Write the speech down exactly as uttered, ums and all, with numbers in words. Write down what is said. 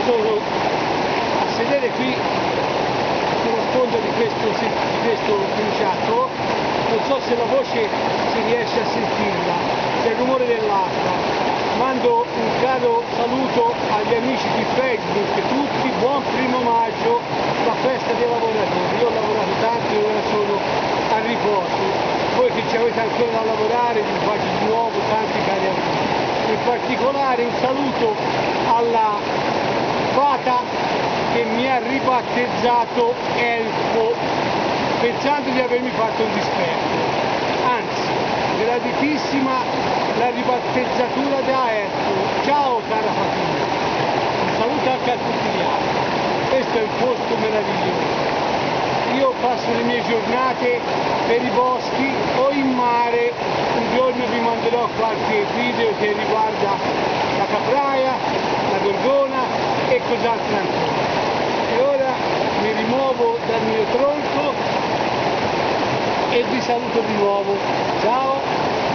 sono a sedere qui sulla sponda di questo, di questo crociato. Non so se la voce si riesce a sentirla, c'è il rumore dell'acqua. Mando un caro saluto agli amici di Facebook, tutti, buon primo maggio, la festa dei lavoratori. Io ho lavorato tanto e ora sono a riposo. Voi che ci avete ancora da lavorare, vi faccio di nuovo tanti cari amici. In particolare un saluto alla fata che mi ha ribattezzato Elfo, pensando di avermi fatto un dispetto. Anzi, graditissima la ribattezzatura da Elfo. Ciao cara Fatina, un saluto anche a tutti gli altri. Questo è un posto meraviglioso. Io passo le mie giornate per i boschi o in mare. Un giorno vi manderò qualche video che riguarda la capraia, la gorgona e cos'altro ancora. E ora mi rimuovo dal mio tronco e vi saluto di nuovo. Ciao!